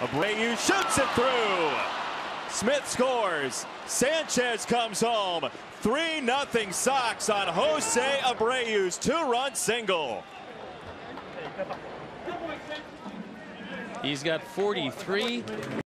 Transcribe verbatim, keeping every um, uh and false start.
Abreu shoots it through. Smith scores. Sanchez comes home. three nothing Sox on Jose Abreu's two-run single. He's got forty-three.